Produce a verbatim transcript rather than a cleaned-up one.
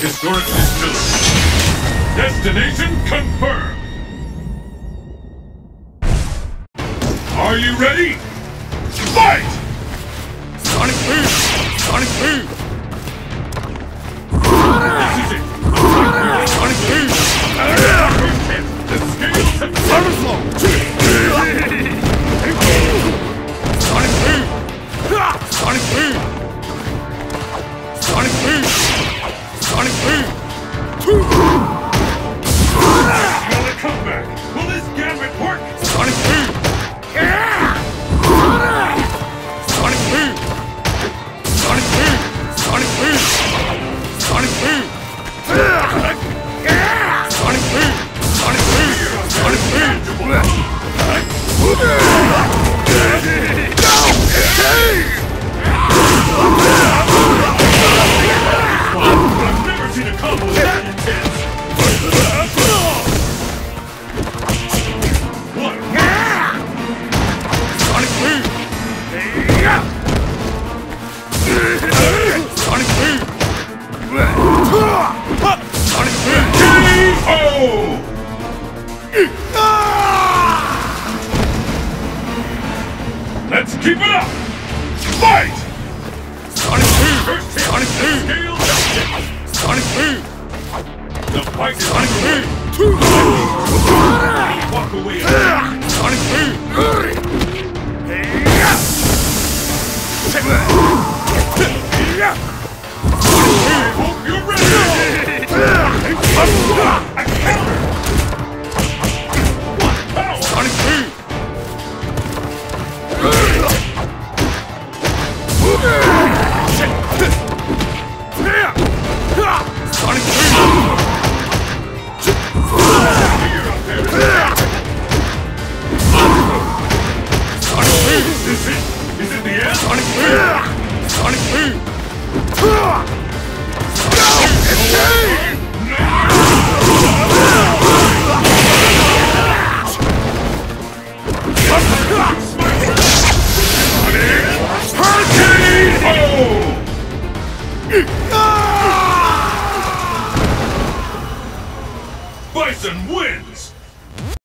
Historic distillery. Destination confirmed. Are you ready? Fight! Sonic Boom! Sonic Boom! This is it. Sonic Boom! The scales have Sonic Flow! Sonic Boom! Sonic Boom! Sonic Boom! Sonic Boom! Another comeback. Will this gambit work? Sonic Boom! Sonic Boom! Sonic Boom! Sonic Boom! Sonic Boom! Sonic Boom! Sonic Boom! Sonic Boom! I've never seen a combo that intense. One. Sonic Boom! Sonic Boom! Sonic Boom! K O! Let's keep it up! Fight! Sonic Boom! First hit. Sonic Boom! Scale. Sonic Boom! The fight is Sonic underway. Boom! Walk away. Sonic Boom! Hope you're ready. A counter